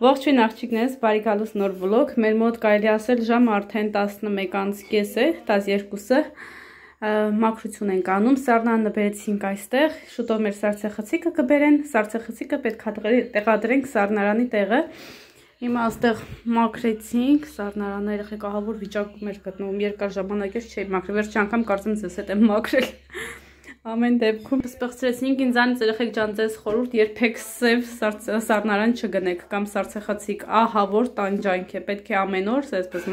Ողջույն աղջիկներս, բարի գալուս նոր վլոգ, մեր մոտ կարելի ասել ժամ արդեն 11:30 է, 12-ը, մաքրություն ենք անում, սառնանը բերեցինք այստեղ, շուտով մեր սառցեխցիկը կբերեն, սառցեխցիկը պետք է տեղադրենք սառնարանի տեղը, հիմա այստեղ մաքրեցինք, սառնարանը երեխեք ահավոր վիճակում էր գտնվում, երկար ժամանակ էր չէի մաքրել, վերջ անգամ կարծեմ ձեզ հետ եմ մաքրել Ամեն դեպքում սպղծրեցինք ինձանից երեխեք ջան ձեզ խորհուրդ երբեք սև սառնարան չգնեք կամ սառցեխցիկ ահավոր տանջանք է պետք է ամեն օր այսպես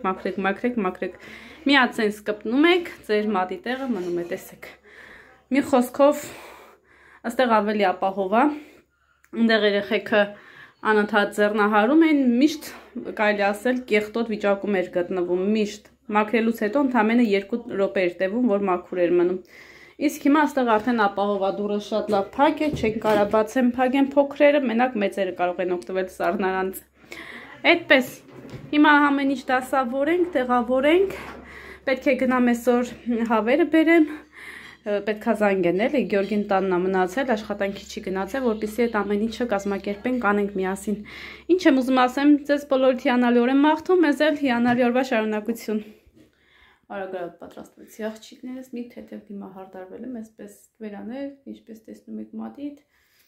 մաքրեք միած sense կպնում եք ձեր մատի տեղը մնում է տեսեք մի խոսքով այստեղ ավելի ապահով է այնտեղ երեխեքը անընդհատ ձեռնահարում են միշտ կարելի ասել կեղտոտ վիճակում էր գտնվում միշտ մաքրելուց հետո ընդամենը 2 րոպե էր տևում որ մաքուր էր մնում Իսկ հիմա այստեղ արդեն ապահովա դուռը շատ լավ փակ է, չեն կարա բացեն փակեն փոքրերը, մենակ մեծերը կարող են օգտվել սառնարանից։ Այդպես, հիմա ամեն ինչ դասավորենք, տեղավորենք, պետք է գնամ այսօր հավերը բերեմ, պետք է զանգեն էլի, Գյորգին տանն է մնացել, աշխատանքի չի գնացել, որպեսզի այդ ամեն ինչը կազմակերպենք, անենք միասին։ Ինչ եմ ուզում ասեմ, ձեզ բոլորիդ հիանալի օր եմ մաղթում, մեզ էլ հիանալի օրվա շարունակություն։ Արագ պատրաստվեցի աղջիկներս, մի թեթև դիմահարդարվել եմ, այսպես վերաներ, ինչպես տեսնում եք մատիդ,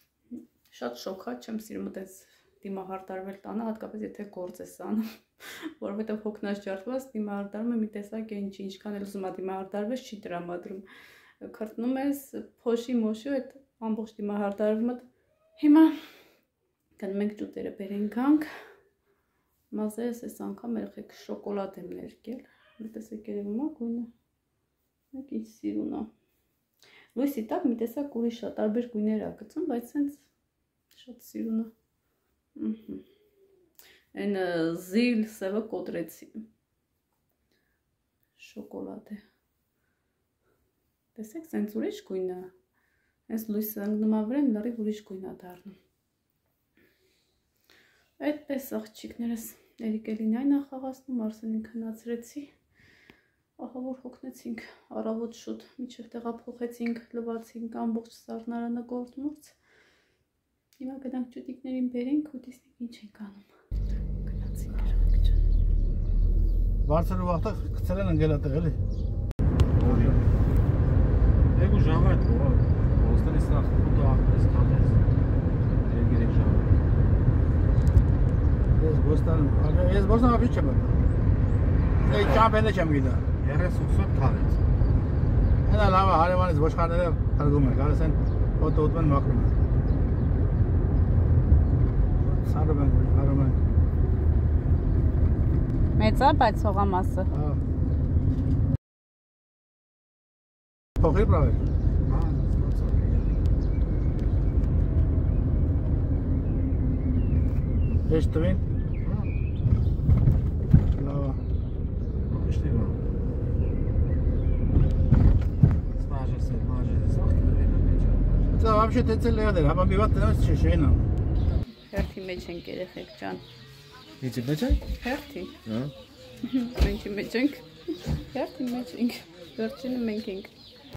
շատ շոքած չեմ սիրում այդպես դիմահարդարվել տանը, հատկապես եթե գործ ես անում, որովհետև հոգնած ջարդված դիմահարդարում է մի տեսակ ինչ, ինչքան էլ ուզում է դիմահարդարվես, չի տրամադրում, քրտնում ես, փոշի մոշի ու այդ ամբողջ դիմահարդարումը, հիմա գնում ենք ճուտերը բերենք հանք, մազերս այս անգամ երեխեք շոկոլադ եմ ներկել Տեսեք երևում է գույնը, մեկ ինչ սիրուն է, լույսի տակ մի տեսակ ուրիշ է, տարբեր գույներ է գծում, բայց սենց շատ սիրուն է, են զիլ սևը կոտրեցի, շոկոլադ է, տեսեք սենց ուրիշ գույն է, այս լույսը ընգնում ավրեն լրիվ ուրիշ գույն է դառնում, այդպես աղջիկներս Էրիկ էլին այն է խաղացնում, Արսենին քնացրեցի Ահավոր հոգնեցինք, առավոտ շուտ, միջև տեղափոխեցինք, լվացինք ամբողջ սառնարանը գործմուրց Հիմա գնանք ճուտիկներին բերենք ու տեսնենք ինչ ենք անում Գնացինք երեխեք ջան Վարձելու վաղտը գցել են ընկել այդտեղ էլի Եկու ժամը այդ ոստերի սախ խուտը աղտես կանես Երգերեք ժամը Ես ոստան աղիչ չեմ Եի ճամպենը չեմ գիտա 30-80 քարեց Հենա լավը հարևանից ոչխարները հրգում են, գալիս են հոտը ուտում են մաքրում են Սարում են, հարում են Մեծ է, բայց հողամասը Փոխիր պրավեր Հեշտ տվին Լավը Դա вообще տեցել լեհներ, հապա մի վատ տնած չշենա Հերթի մեջ ենք երեխեք ջան Ինչի մեջ ենք? Հերթի Ինչի մեջ ենք? Հերթի մեջ ենք Վերջինը մենք ենք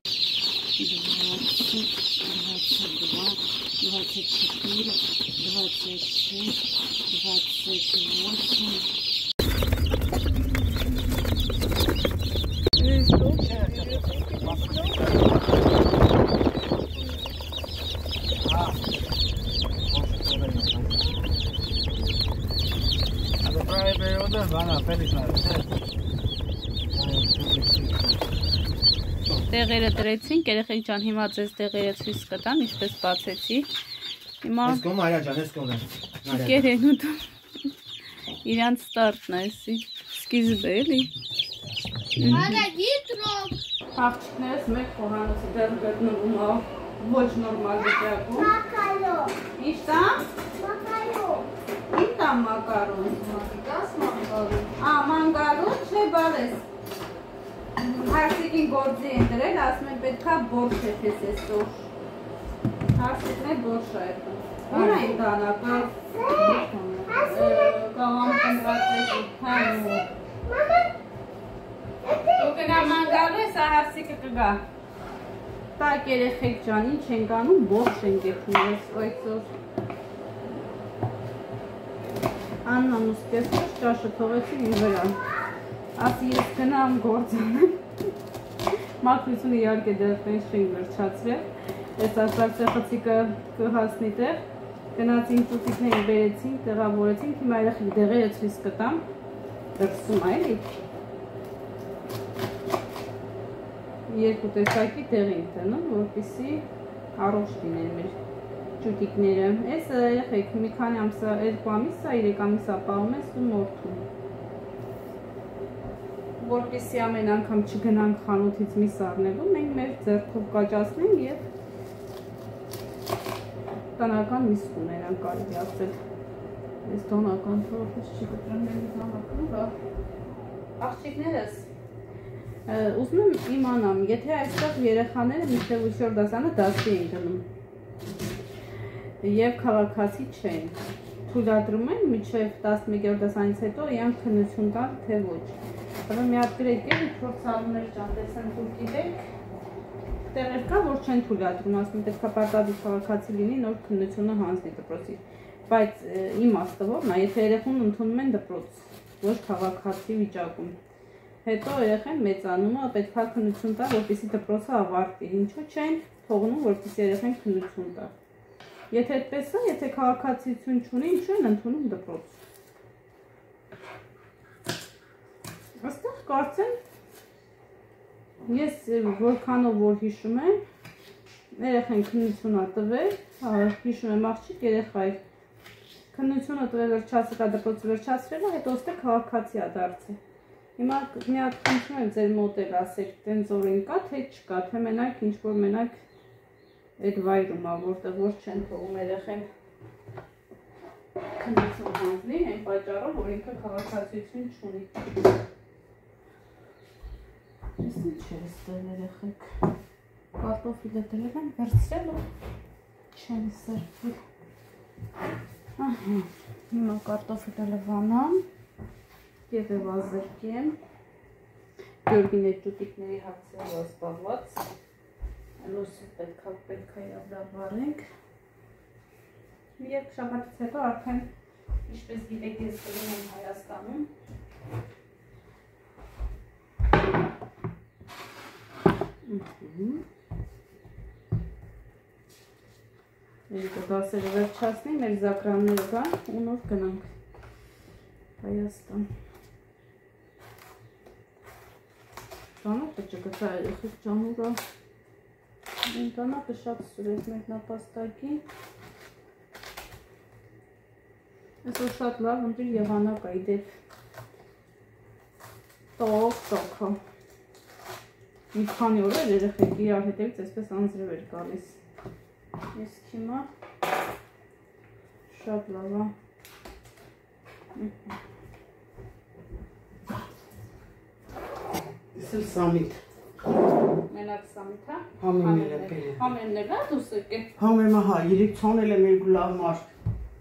28 Տեղերը դրեցինք, երեխեք ջան, հիմա ձեզ տեղերը ցույց կտամ, ինչպես բացեցի Հիմա Ես կոմ Արիա ջան, ես կոմ եմ Կերեն ու դու Իրանց ստարտն է էսի Սկիզբը էլի Աղջիկներս մեկ խոհանոցի դեռ գտնվում է Ոչ նորմալ վիճակում Ինչ տա? Ինչ տա մակարոն? Մանգարոն չէ բարես Հարսիկին գործի են դրել, ասում են պետքա բորշ է թես էսօր Հարսիկն է բորշ է Ուր են դանակը Կաղամ տնրատվեք Ու կնա մանգալու է, սա հարսիկը կգա Տակ երեխեք ջան, ինչ ենք անում, բորշ ենք եթում ես այսօր Աննան ու սկեսը ճաշը թողեցին իմ վրան։ Ասի ես գնամ գործ անեմ։ Մաքրությունը իհարկե դեռ չենք վերջացրել։ Այս ասացի խցիկը կհասնի տեղ։ Գնացին ծուծիկներին բերեցին, տեղավորեցին, հիմա երեխեք դեղերը ցույց կտամ։ Դրսում այլի։ Երկու տեսակի դեղ ենք տնում, որպեսզի առողջ լինեն մեր ճուտիկները։ Այս երեխեք մի քանի ամսա, 2 ամիսա, 3 ամիսա պահում ես ու մորթում։ Որպեսզի ամեն անգամ չգնանք խանութից միս առնելու, մենք մեր ձեռքով կաճացնենք եւ տնական միս ունենան կարելի ասել։ Ես տոնական թողոց չի կտրեմ մեր համակում, բա աղջիկներս ուզում եմ իմանամ, եթե այստեղ երեխաները մինչև 8-րդ դասարանը դասի են գնում եւ քաղաքացի չեն, թույլատրում են մինչև 11-րդ դասարանից հետո իրանք քննություն տալ, թե ոչ։ Բայց մի հատ գրեք եք փորձառուներ ջան, տեսան դուք գիտեք տեղեր կա, որ չեն թույլատրում, ասում պետք է պարտադիր քաղաքացի լինի, նոր քննությունը հանձնի դպրոցի։ Բայց իմաստը որն է, եթե երեխուն ընդունում են դպրոց, ոչ քաղաքացի վիճակում, հետո երեխան մեծանում է, պետք է քննություն տա, որպեսզի դպրոցը ավարտի, ինչու չեն թողնում, որպեսզի երեխան քննություն տա։ Եթե այդպես է, եթե քաղաքացիություն չունի, ինչու են ընդունում դպրոց։ Այստեղ կարծեմ ես որքանով որ հիշում եմ, երեխան քննություն տվել, հիշում եմ աղջիկ երեխա է քննությունը տվել վերջացրել, դպրոցը վերջացրել է, հետո ոստեղ քաղաքացի է դարձել։ Հիմա մի հատ խնդրում եմ ձեր մոդել ասեք, տենց օրենք կա, թե չկա, թե մենակ ինչ-որ մենակ այդ վայրում է, որտեղ որ չեն թողում երեխան քննություն հանձնի, այն պատճառով, որ ինքը քաղաքացիություն չունի։ Ես ինչ էր ստել երեխեք, կարտոֆիլը դրել եմ, վերցրել ու չեն սրբել։ Հիմա կարտոֆիլը լվանամ և եվազրկեմ, գյորգին այդ ճուտիկների հացել ասպաղված, լոսը պետք է явդավարենք և շաբաթից հետո արդեն ինչպես գիտեք ես գնում եմ Հայաստանում Երկու դասերը վերջացնի, մեր զակրանները կան ու նոր գնանք Հայաստան։ Ճանապը չգտա երեխեք ճանուրա ինտանապը շատ սուրեց մեր նապաստակի Այսօր շատ լավ ընտրի եղանակ է իդեպ տոք Մի քանի օր էր երեխեք իրար հետևից այսպես անձրև էր գալիս Ես հիմա շատ լավ է Ես էլ սամիտ Մենակ սամիտ հա? Համեմել է բերել Համեմնել հա դուս եք է Համեմը հա, երիք ծոնել եմ երկու լավ մարդ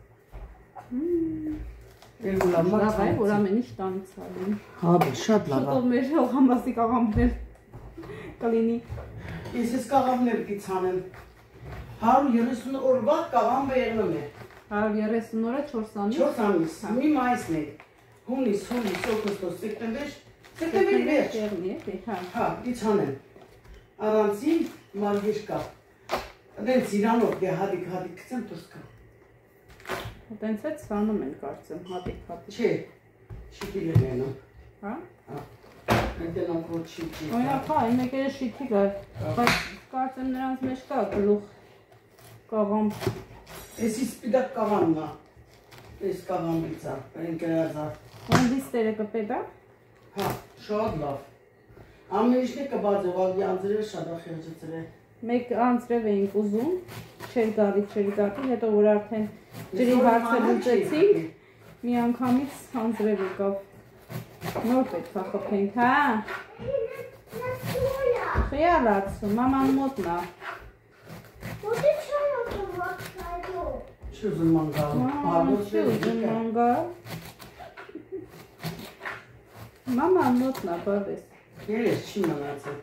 Երկու լավ մարդ Լավ է, որ ամեն ինչ տանից ալին Հա բե, շատ լավ է Շուտով մեր հողամասի կաղամներ կլինի Ես ես կաղամներ գիցանեմ 130 օրվա կաղամ բերնում է 130 օրը 4 ամիս 4 ամիս, մի մայիսն է Հունիս, օգոստոս, սեպտեմբեր Սեպտեմբերի վերջ Հա, գիցանեմ Առանցին մարգեր կա Դենց իրանով դե հատիկ կծեմ դուրս կա Տենց հետ սանում են կարծեմ, հատիկ Չէ, շիտիլ են ենում Հա? Հա Այնտենան կոչ շիտիլ Օրինակ հա, այն եկերը շիտիլ է Բայց կարծեմ նրանց մեջ կա գլուխ Կաղամ Էսի սպիդակ կաղամն է Էս կաղամից է, ընկերազա Հոնդիստերը կպետ է? Հա, շատ լավ Ամեն ինչն է կբաձով, ալի անձրև շատ է խեղջծր է Մեկ անձրև էինք ուզում, չեր գալի, հետո որ արդեն ջրի հարցը լուծեցինք, մի անգամից անձրև եկավ Նոր պետք է խփենք, հա? Խիալ ացում, մաման մոտնա Չի ուզում ման գալ Չի ուզում ման գալ Մաման մոտնա, բավես Երես չի մնացել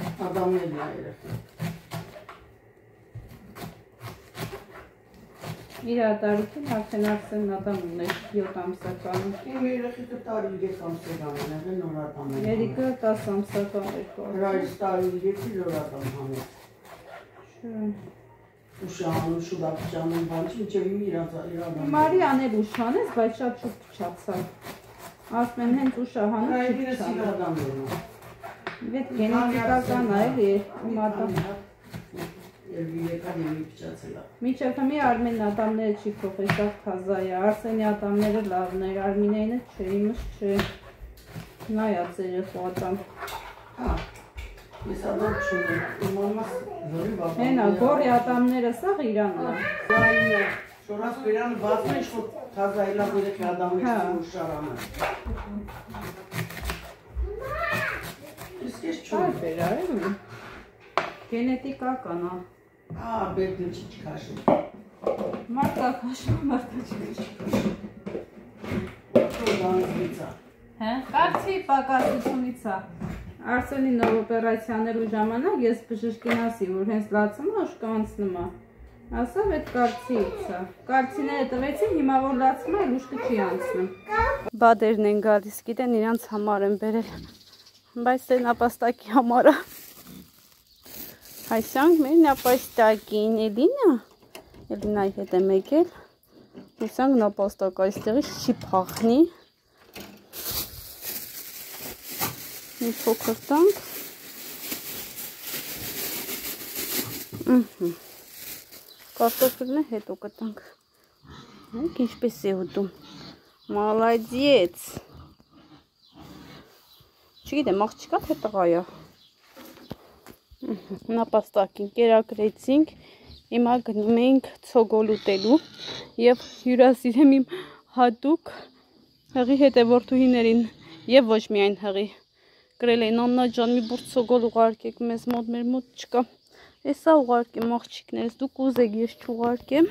Ադամներն է երեխը իր տարիքին արդեն Արսենն ադամ ուներ 7 ամսականում։ Իմ երեխեքը տարի 3 ամսական են, նորատամ են։ Երիկը 10 ամսական էր։ Հրայից տարի 3 նորատամ հանեց։ Ուշանում, շուրապճանում, բան չի, մինչև իմ իրադամ։ Մարի անել ուշ հանեց, բայց շատ շուտ փչացավ։ Ասում են հենց ուշ հանեց, շուտ փչացավ։ Վետ գենետիկական է, ում ադամ։ Մինչև հիմի Արմենն ադամները չի փոխել, շատ թազա է, Արսենի ադամները լավն էր, Արմինեինը չէ, իմս չէ, նայած երեխու ադամ։ Հա, ես ադամ չունեմ, իմ ամաս զորի բաբան։ Հենա, գորի ադամները սաղ իրանն է։ Զայնը, շորաս բերանը բացն է, շոտ թազա իլավ երեխի ադամներ սիմուր շարանը։ Իսկ ես չունեմ։ Այր բեր, գենետիկական է։ Ա, բերդը չի չքաշում։ Մարդա քաշում, մարդա չքաշում։ Հա, կարծի պակասությունից է։ Արսենի նոր օպերացիաներու ժամանակ ես բժշկին ասի, որ հենց լացում է, ուշկանցնում է։ Ասավ այդ կարծիից է։ Կարծիները տվեցին, հիմա որ լացում է, ուշկը չի անցնում։ Բադերն են գալիս, գիտեն իրանց համար են բերել։ Բայց դե նապաստակի համար է։ Հայսանք մեր նապաստակին, Էլինայի հետ եմ եկել, հուսանք նապաստակ այստեղից չի փախնի, մի փոքր տանք, կարտոֆիլն է հետո կտանք, ինչպես է ուտում, մալադյեց, չգիտեմ աղջիկա թե տղա է, նապաստակին կերակրեցինք, հիմա գնում ենք ցոգոլ ուտելու և հյուրասիրեմ իմ հատուկ հղի հետևորդուհիներին և ոչ միայն հղի գրել էին Աննա ջան մի բուրդ ցոգոլ ուղարկեք մեզ մոտ, մեր մոտ չկա, էսա ուղարկեմ աղջիկներս, դուք ուզեք ես չուղարկեմ,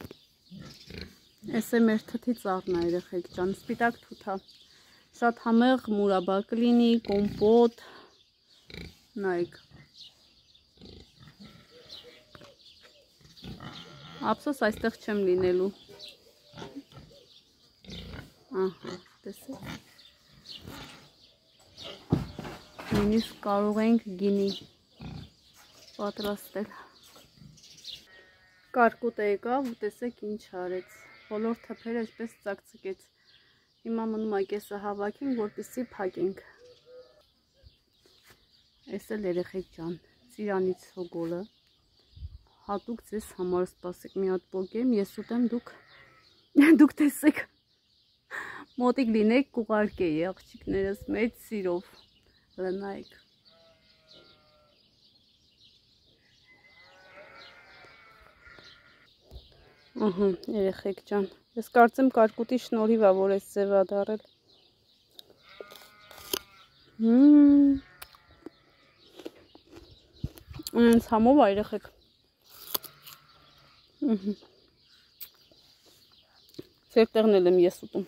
էս է մեր թթի ծառն է երեխեք ջան, սպիտակ թութա, շատ համեղ մուրաբա կլինի, կոմպոտ, նայեք Ափսոս այստեղ չեմ լինելու, ահա, տեսեք, նույնիսկ կարող ենք գինի պատրաստել, կարկուտ եկավ ու տեսեք ինչ արեց, բոլոր թփերը այսպես ծակծկեց, հիմա մնում է կեսը հավաքենք, որպեսզի փակենք, էս էլ երեխեք ջան, ծիրանի ցոգոլը, հատուկ ձեզ համար սպասեք մի հատ պոկեմ, ես ուտեմ դուք տեսեք, մոտիկ լինեք կուղարկեի աղջիկներս մեծ սիրով, լնայեք, ահա երեխեք ջան, ես կարծեմ կարկուտի շնորհիվ է, որ ես ձև է դարել, այնց համով է երեխեք, Ձեր տեղն էլ եմ ես ուտում,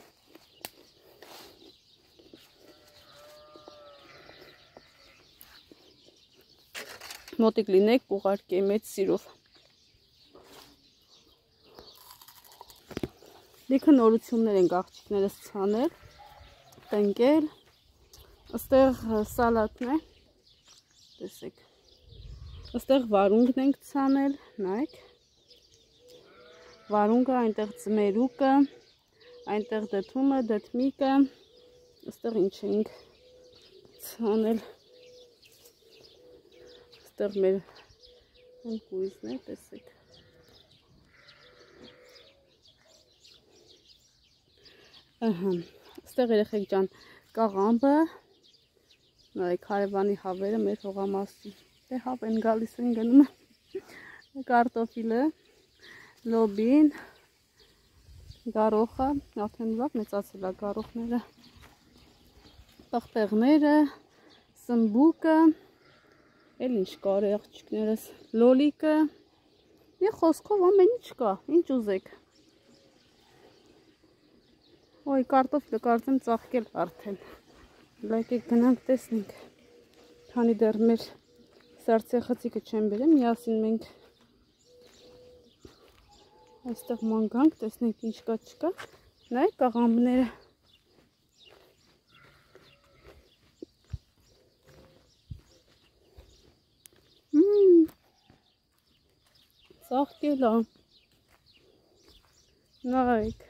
մոտիկ լինեք կուղարկեի մեծ սիրով, լիքը նորություններ ենք աղջիկներս ցանել, տնկել, այստեղ սալատն է, տեսեք, այստեղ վարունգն ենք ցանել, նայեք, վարունգը, այնտեղ ձմերուկը, այնտեղ դդումը, դդմիկը, այստեղ ինչ ենք ցանել, այստեղ մեր ընկույզն է, տեսեք, այստեղ երեխեք ջան, կաղամբը, նայեք հարևանի հավերը մեր հողամասի, դե հավ են գալիս են գնում, կարտոֆիլը, լոբին, գարոխը, արդեն լավ մեծացել է գարոխները, պղպեղները, սմբուկը, էլ ինչ կար է աղջիկներս, լոլիկը, մի խոսքով ամեն ինչ կա, ինչ ուզեք, ոյ կարտոֆիլը կարծեմ ծաղկել արդեն, լայքեք գնանք տեսնենք, քանի դեռ մեր սարցե խցիկը չեն բերեմ, միասին մենք Այստեղ ման գանք, տեսնենք ինչ կա չկա։ Նայեք աղամբները։ Ծաղկել է։ Նայեք։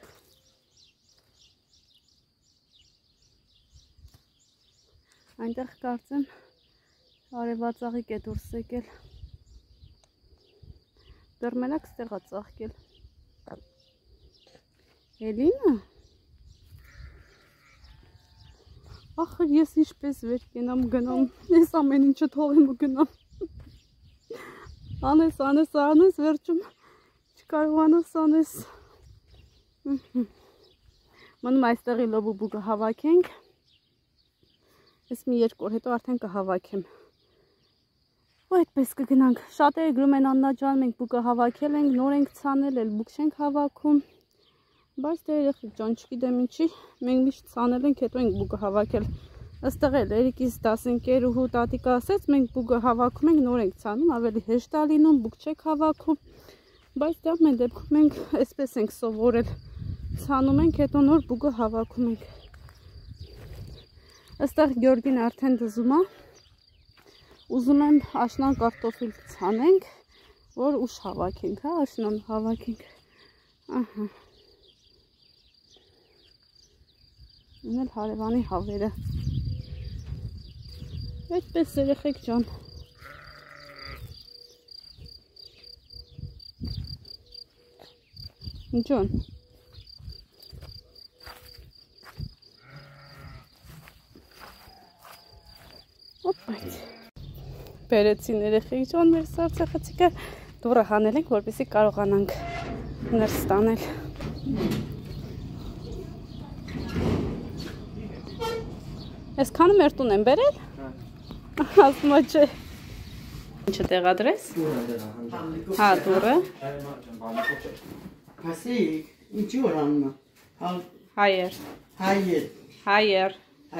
Այնտեղ կարծեմ արևածաղիկ է դուրս եկել։ Դեռ մենակ ստեղ է ծաղկել։ Էլինա։ Ախր ես ինչպես վեր կենամ գնամ, ես ամեն ինչը թողեմ ու գնամ։ Անես, վերջում չկարողանաս անես։ Մնում այստեղի լոբուբուկը հավաքենք։ Ես մի 2 օր հետո արդեն կհավաքեմ։ Ու այդպես կգնանք։ Շատերը գրում են Աննա ջան, մենք բուկը հավաքել ենք, նոր ենք ցանել, էլ բուկ չենք հավաքում։ Բայց դե երեխեք ջան, չգիտեմ ինչի, մենք միշտ ցանել ենք, հետո ենք բուկը հավաքել։ Ըստեղ էլ Երիկիս դասընկերուհու տատիկը ասեց, մենք բուկը հավաքում ենք, նոր ենք ցանում, ավելի հեշտ է լինում, բուկ չեք հավաքում։ Բայց դա ամեն դեպքում մենք այսպես ենք սովորել։ Ցանում ենք, հետո նոր բուկը հավաքում ենք։ Այստեղ Գյորգին արդեն դզում է։ Ուզում եմ աշնան կարտոֆիլ ցանենք, որ ուշ հավաքենք, հա, աշնան հավաքենք։ Ահա։ Ունել հարևանի հավերը։ Այդպես երեխեք ջան։ Ջան։ Ոպայց։ Բերեցին երեխեք ջան մեր սարսափեցիկը, դուռը հանել ենք, որպեսզի կարողանանք ներս տանել։ Այսքանը մեր տուն են բերել։ Ասում չէ։ Ինչը տեղադրես։ Հա, դուռը։ Հասիկ, ինչի որ անում է։ Հայեր։ Հայեր։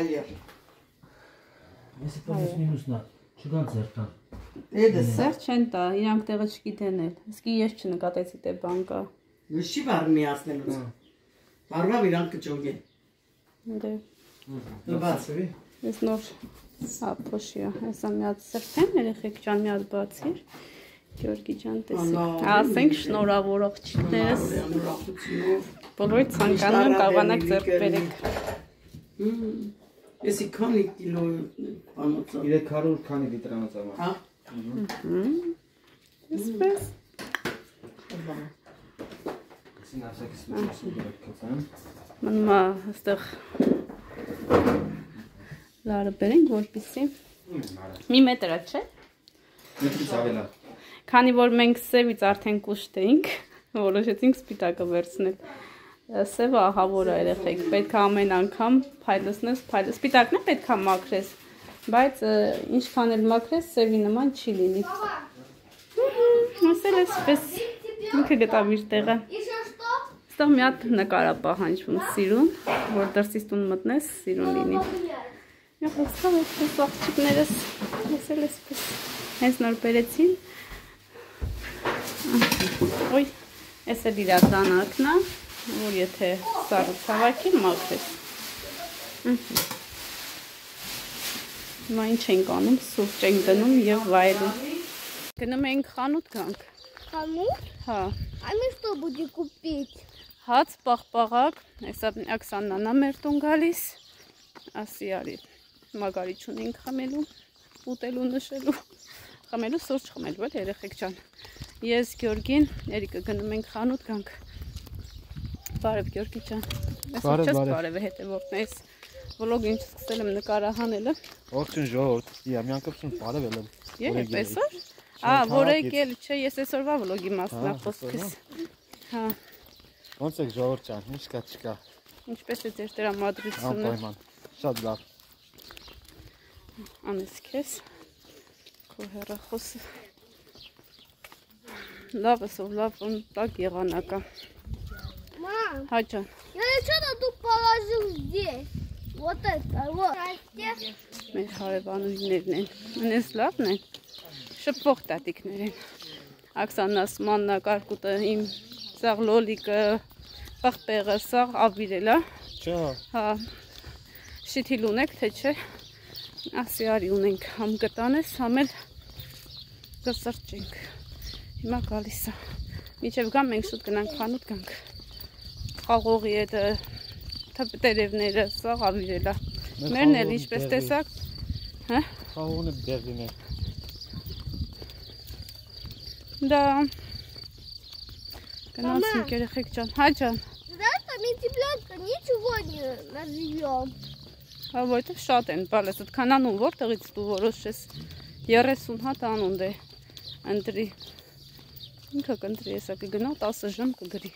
Ես պոմս մինուսնա, չգան ձերտան։ Սեր չեն տա, իրանք տեղը չգիտեն էլ։ Իսկի ես չնկատեցի թե բան կա։ Չի բարմի ասնելուց։ Բարվավ իրանք կճոգեն։ Դե։ Բացվի։ Ես նոր փոշի է, հեսա մի հատ սրտեմ, երեխեք ջան մի հատ բացիր, Գյորգի ջան տեսեք, ասենք շնորհավոր աղջիկներս, բոլորի ցանկանում եմ կարողանաք ձեռք բերեք։ Եսի քանի կիլո բանոց է։ 300 քանի լիտրանոց է։ Հա։ Իսպես։ Մնում է հստեղ լարը բերենք, որպիսի մի մետր է, չէ։ Մետրից ավել է։ Քանի որ մենք սևից արդեն կուշտ էինք, որոշեցինք սպիտակը վերցնել։ Սևը ահավոր է երեխեք, պետք է ամեն անգամ փայլեցնես, սպիտակն է պետք է մաքրես, բայց ինչքան էլ մաքրես, սևի նման չի լինի։ Ասել էսպես, ինքը գտավ իր տեղը։ Ստեղ մի հատ նկար է պահանջվում սիրուն, որ դրսից տուն մտնես, սիրուն լինի։ Եղավ այսպես աղջիկներս, ասել էսպես, հենց նոր բերեցին։ Ոյ, ես էլ իր դանակն է, որ եթե սառը ցավակին մաքրես։ Հիմա ինչ ենք անում, սուրճ ենք դնում եւ վայելում։ Գնում ենք խանութ գանք։ Խանութ? Հա։ А мы что будем купить? Հաց, պաղպաղակ, հեսա Աքսաննան է մեր տուն գալիս, ասի արի, մագարի չունենք խմելու, ուտելու, նշելու, խմելու, սուրճ խմելու, էլ երեխեք ջան։ Ես Գյորգին, Երիկը գնում ենք խանութ գանք։ Բարև Գյորգի ջան։ Այսօր չես բարև հետևորդն ես, վլոգ ինչ սկսել եմ նկարահանելը։ Ողջույն ժողովուրդ, մի անգամ բարև եմ։ Եվ այսօր։ Որ եկել, չէ, ես այսօրվա վլոգի մասն է խոսքս։ Հա։ Ոնց եք ժողովուրդ ջան, ինչ կա չկա։ Ինչպես է ձեր տրամադրությունը։ Անպայման, շատ լավ։ Անես քեզ։ Քո հեռախոսը։ Լավ էսով, լավ, так եղանակա։ Мам, Հա ջան։ я что-то тут положил здесь. Вот это, вот. Մեր հարևանուհիներն են։ Անես լավն են։ Շփվող տատիկներ են։ Աքսաննաս մաննա կարկուտը իմ Սաղ լոլիկը, պղպեղը, սաղ ավիրել է։ Չէ։ Հա։ Շիթիլ ունեք, թե չէ։ Ասի արի ունենք, համ կտանես, համ էլ կսրճենք։ Հիմա գալիս է։ Միջև գամ մենք շուտ գնանք խանութ գանք։ Խաղողի հետ տերևները, սաղ ավիրել է։ Մերն էլ ինչպես տեսակ։ Հա։ Խաղողն է բերդին է։ Да. Գնացինք երեխեք ջան, հա ջան։ Завтра мы цыпленка ничего не назовем. Հա որտեղ շատ են, բալես, այդքան անուն որտեղից դու որոշես 30 հատ անուն դե ընտրի։ Ինքը կընտրի, եսա կգնա 10 ժամ կգրի։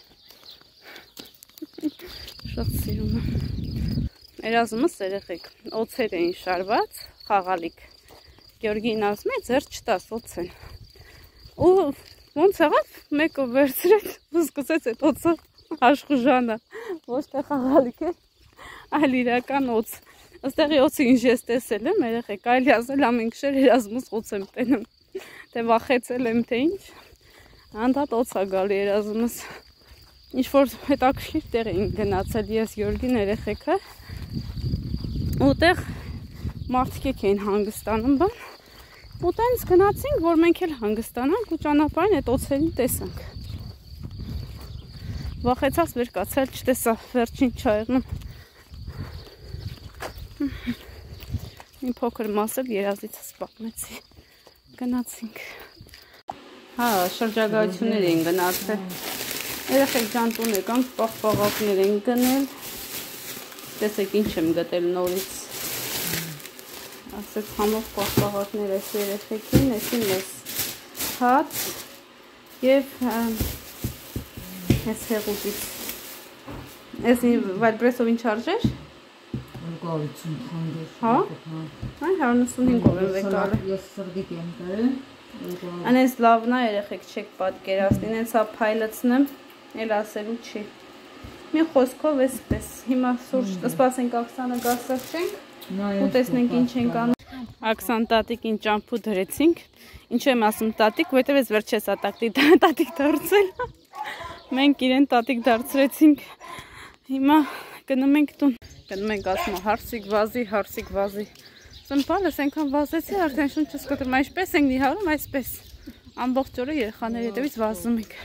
Շատ սիրում եմ։ Երազումս երեխեք, օձեր էին շարված, խաղալիք։ Գյորգին ասում է, ձեր չտաս օձեն։ Ու ոնց եղավ, մեկը վերցրեց, ու սկսեց այդ օձը աշխուժանը, ոչ թե խաղալիք է, այլ իրական օձ։ Աստեղի օձը ինչ ես տեսել եմ, երեխեք, այլ ասել ամեն քշեր Երազումս օձ եմ տենում, թե վախեցել եմ, թե ինչ, անդադ օձ է գալի Երազումս, ինչ-որ հետաքրքիր տեղ էին գնացել ես Գյորգին երեխեքը, ուտեղ մարդիկ էին հանգստանում բան, ու տենց գնացինք, որ մենք էլ հանգստանանք ու ճանապարհին այդ օձերին տեսանք։ Վախեցած վեր կացել, չտեսա վերջին չայրնում։ Մի փոքր մաս էլ երազիցս պատմեցի։ Գնացինք։ Հա, շրջագայություններ էին գնացել։ Երեխեք ջան տուն եկանք, պաղպաղակներ են գնել։ Տեսեք ինչ եմ գտել նորից։ Ասեց համով պաղպաղակներ ես երեխեքին, եսին ես հաց և ես հեղուկից։ Ես վայլբրեսով ինչ արժեր? 50 խանդեր։ Հա? Այն 55-ով եմ վեկալը։ Ես սրդիկ եմ կրել։ Անես լավնա երեխեք չեք պատկերացնին, ես հա փայլացնեմ, էլ ասելու չի։ Մի խոսքով էսպես, հիմա սուրճ սպասենք Աքսանը գասրճենք, ու տեսնենք ինչ ենք անում։ Աքսան տատիկին ճամփու դրեցինք, ինչ եմ ասում տատիկ, որտեվ ես վերջես տատիկ դարձել։ Մենք իրեն տատիկ դարձրեցինք, հիմա գնում ենք տուն, գնում ենք ասում հարսիկ վազի, սմպալս ենքան վազեցի, արդեն շունչս կտրում, այսպես ենք նիհարում, այսպես, ամբողջ օրը երեխաների հետևից վազում ենք։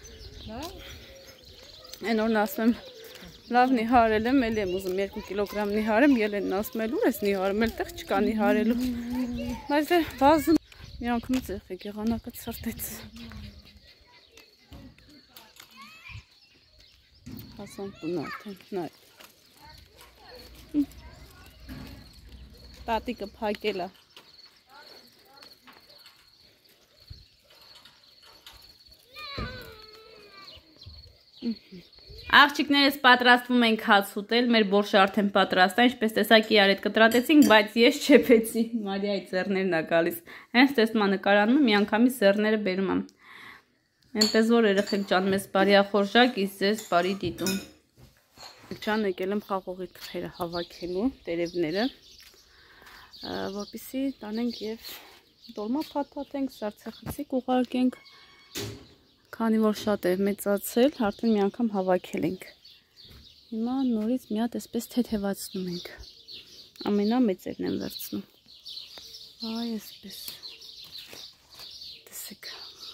Այն օրն ասում եմ, լավ նիհարել եմ, էլի եմ ուզում 2 կիլոգրամ նիհարեմ, ելենն ասում էլ ուր ես նիհարում, էլ տեղ չկա նիհարելու։ Բայց դե վազում, մի անգամից եղեք, եղանակը ծրտեց։ Հասան տուն արդեն, նայ։ Տատիկը փակել է։ Աղջիկներս պատրաստվում ենք հաց ուտել, մեր բորշը արդեն պատրաստ է, ինչպես տեսակ իրար հետ կտրատեցինք, բայց ես չեփեցի, Մարիայի ձեռներն է գալիս, հենց տեսնում նկարանում եմ, միանգամից ձեռները բերում եմ, այնպես որ երեխեք ջան, մեզ բարի ախորժակ, իսկ ձեզ բարի դիտում, ջան եկել եմ խաղողի թխերը հավաքելու, տերևները, որպեսզի տանենք և դոլմա փաթաթենք, սառցեխցիկ ուղարկենք, քանի որ շատ է մեծացել, արդեն մի անգամ հավաքել ենք։ Հիմա նորից մի հատ այսպես թեթևացնում ենք։ Ամենամեծերն եմ վերցնում։ Այ այսպես։ Տեսեք։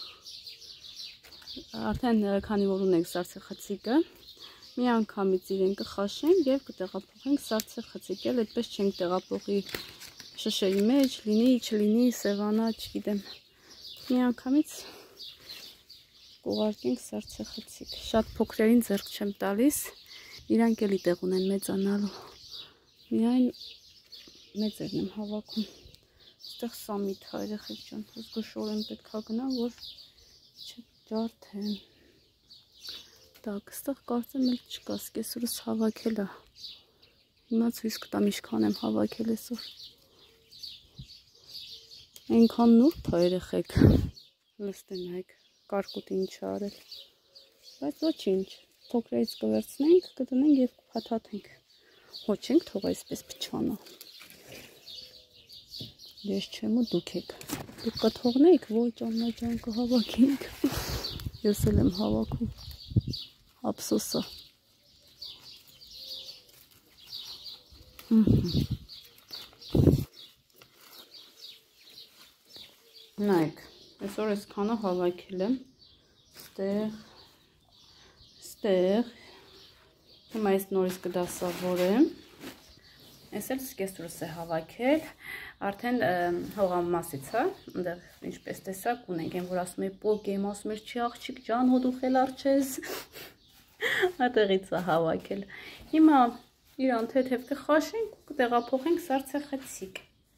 Արդեն քանի որ ունենք սառցեխցիկը, մի անգամից իրեն կխաշենք եւ կտեղափոխենք սառցեխցիկ, էլ այդպես չենք տեղափոխի շշերի մեջ, լինի, չլինի, սևանա, չգիտեմ։ Մի անգամից կուղարկենք սառցեխցիկ, շատ փոքրերին ձեռք չեմ տալիս, իրանք էլի տեղ ունեն մեծանալու, միայն մեծերն եմ հավաքում, ստեղ սամիտ հա երեխեք ջան, զգուշորեն պետք է գնա, որ չջարդեն, տակ, ստեղ կարծեմ էլ չկա, սկեսուրս հավաքել է, հիմա ցույց կտամ ինչքան եմ հավաքել այսօր, այնքան նուրբ է երեխեք, լստենայք, կարկուտ ինչ արել, բայց ոչինչ, փոքրից կվերցնենք, կտնենք և կփաթաթենք, ոչ ենք թող այսպես փչանա, ես չեմ ու դուք եք, դուք կթողնեիք, ոչ աննա ջան կհավաքենք, ես էլ եմ հավաքում, ափսոսը։ Նայեք, այսօր այսքանը հավաքել եմ, ստեղ, հիմա այս նորից կդասավորեմ, այս էլ սկեսուրս է հավաքել, արդեն հողամասից, ընդեղ ինչպես տեսակ ունենք, են որ ասում է պոկ եմ, ասում էր չի աղջիկ ջան, հոդու խել արջես, ատեղից է հավաքել, հիմա իրան թեթև կխաշենք ու կտեղափոխենք սարցախցիկ,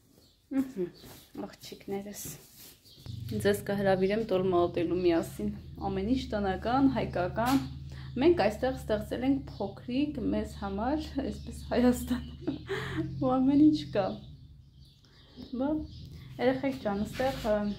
աղջիկներս, ձեզ կհրավիրեմ տոլմա ուտելու միասին, ամեն ինչ տնական, հայկական, մենք այստեղ ստեղծել ենք փոքրիկ մեզ համար, այսպես Հայաստան, ու ամեն ինչ կա, երեխեք ջան, այստեղ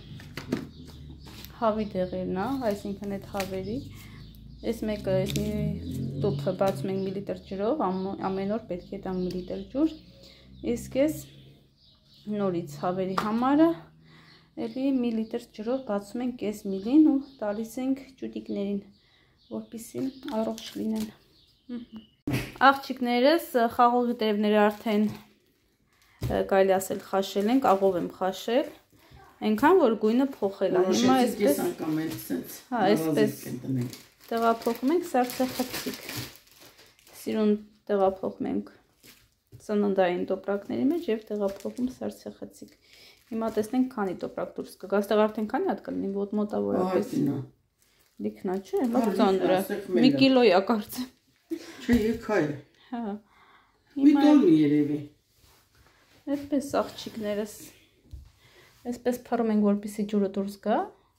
հավի դեղերն է, այսինքն այդ հավերի, այս մեկը, այս մի տուփը բացում ենք միլիտր ջրով, ամեն օր պետք է տանք միլիտր ջուր, իսկ ես նորից հավերի համարը, էլի միլիտր ջրով բացում ենք կես միլին ու տալիս ենք ճուտիկներին, որպեսզի առողջ լինեն։ Աղջիկներս խաղողի տերևները արդեն կարելի ասել խաշել ենք, աղով եմ խաշել, այնքան որ գույնը փոխել է։ Հիմա այսպես տեղափոխում ենք սարցախցիկ։ Սիրուն տեղափոխում ենք ծննդային տոպրակների մեջ եւ տեղափոխում սարցախցիկ։ Հիմա տեսնենք քանի տոպրակ դուրս կգա, այստեղ արդեն քանի հատ կլինի, մոտավորապես։ Լիքնա, չէ, լավ ծանր է։ Մի կիլոյա կարծեմ։ Չէ, եկա է։ Հա։ Մի տոննի երևի։ Այդպես աղջիկներս։ Այսպես փռում ենք, որպեսզի ջուրը դուրս գա։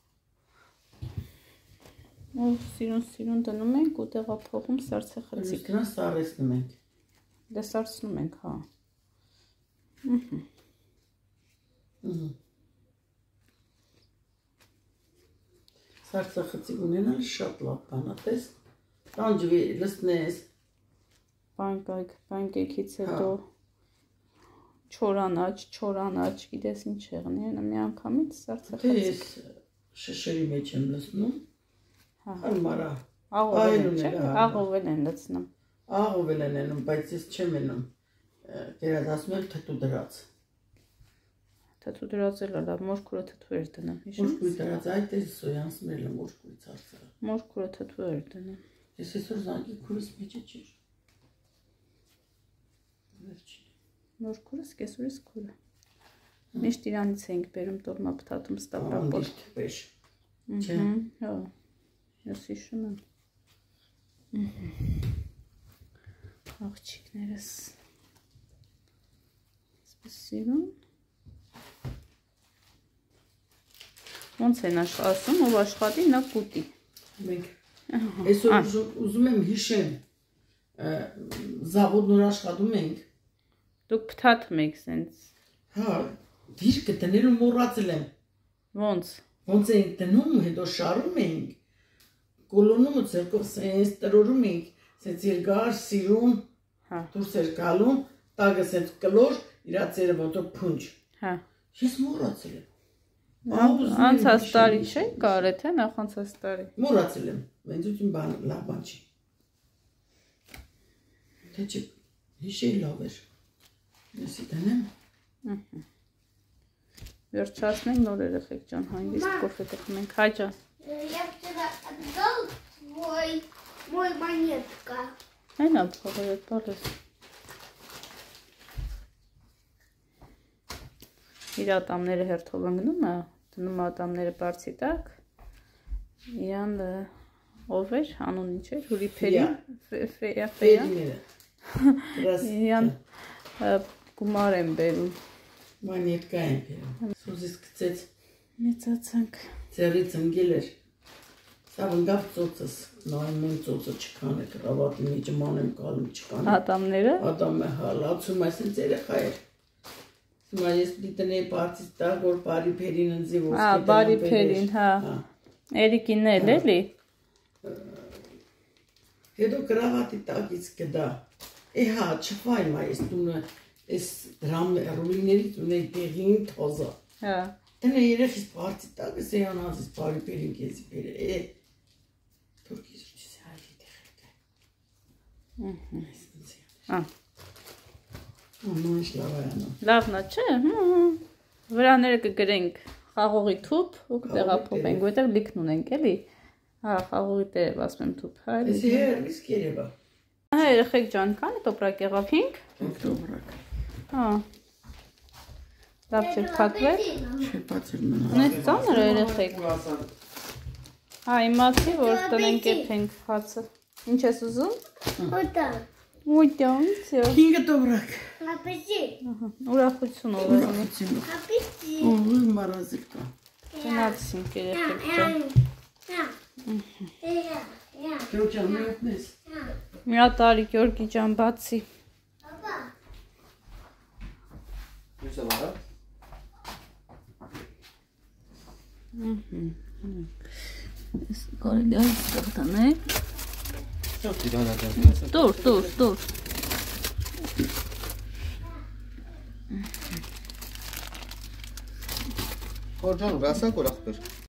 Ու սիրուն դնում ենք ու տեղափոխում սարցախցիկ։ Դրանց սարեցնում ենք։ Դե սարցնում ենք, հա։ Սարցախցիկ ունենալ շատ լավ բան է, տես։ Տանջվի, լցնես։ Պանկեքից հետո չորանաչ, գիտես ինչ եղնի, մի անգամից սարցախցիկ։ Ես շշերի մեջ եմ լցնում։ Հարմարա։ Աղովել են լցնում։ Աղովել են անում, բայց ես չեմ անում։ Գերադասում եմ թթու դրած։ Թթու դրած էլ լավ, մորքուրը թթու էր դնում, հիշում ես։ Մորքուրի դրած, այդ է սոյանցնել եմ մորքուրի ցածրը։ Մորքուրը թթու էր դնում։ Ես այսօր զանգի քուրս մեջը չէր։ Մորքուրը սկեսուրից քուրը։ Միշտ իրանից էինք բերում տոլմա փթաթում ստապրապոր։ Չէ։ Հա։ Ես հիշում եմ։ Աղջիկներս։ Այսպես սիրուն։ Ոնց են ասում, ով աշխատի, նա կուտի։ Մենք այսօր ուզում եմ հիշեմ, զավոդ նոր աշխատում ենք։ Դուք փթաթում եք սենց։ Հա, դիրքը դնելու մոռացել եմ։ Ոնց։ Ոնց ենք դնում, հետո շարում ենք։ Կոլոնում ու ցերկով սենց տրորում ենք, սենց երկար սիրուն, դուրս էր գալու, տագը սենց կլոր, իրա ծերը ոնց որ փունջ։ Հա։ Ես մոռացել եմ։ Անցած տարի չէ՞ կարե թե նախանցած տարի։ Մոռացել եմ, մենջություն բան լավ բան չի։ Թե չէ, հիշել լավ էր։ Ես դնեմ։ Վերջացնենք նոր երեխեք ջան, հանգիստ կոֆե կխմենք, հայ ջան։ Я вчера отдал мой монетка. Այնա փողերը տալիս։ Իր ատամները հերթով ընկնում է, դնում ատամները բարձի տակ, իրան ով էր, անուն ինչ էր, հուրիփերին, իրան գումար են բերում։ Մանետկա են բերում, սուզից կծեց, մեծացանք։ ձերից ընգել էր, սավ ընգավ ծոցս, նայում են ծոցը չքան է, կրավատի մեջը ման եմ կալում չքան է։ Ատամները։ Ատամը հալացում, այսինց երեխա էր։ Հիմա ես դիտնեի պարծից տակ, որ բարի փերին ընձի ոսկե Հա, բարի փերին, հա։ Էրիկին էլ էլի։ Հետո կրավատի տակից կդա։ Հա, չվայ մա ես տունը, ես ռուլիներից ունեի տեղին թոզա։ Հա։ Տնը երեխիս պարծի տակը սեյանազից բարի փերին կեզի փերը, թորքի զրճիս հայլի տեղեք։ Անոնց լավ է անում։ Լավն է, չէ։ Վրաները կգրենք խաղողի թուփ ու կտեղափոխենք, որտեղ լիքն ունենք, էլի։ Հա, խաղողի տերև ասում եմ թուփ, հա։ Էսի հեր, իսկ երևա։ Հա, երեխեք ջան, քանի տոպրակ եղավ 5։ Օկտոբրակ։ Հա։ Լավ չէր փակվել։ Շեպացել մնա։ Ունես ծանր է երեխեք։ Հա, իմացի, որ տնենք եփենք հացը։ Ինչ ես ուզում։ Օտա։ Ուտյան, всё։ 5 տոբրակ։ Ապեցի։ Ուրախություն ողորմի։ Ապեցի։ Ու մարազիկ կա։ Գնացինք երեխեք ջան։ Քրոջան մտնես։ Մի հատ արի Գյորգի ջան, բացի։ Պապա։ Ինչ է վարա։ Կարելի է ստանալ։ Շատ դիրանական։ Տուր։ Խորջան, գասակ ուրախ բեր։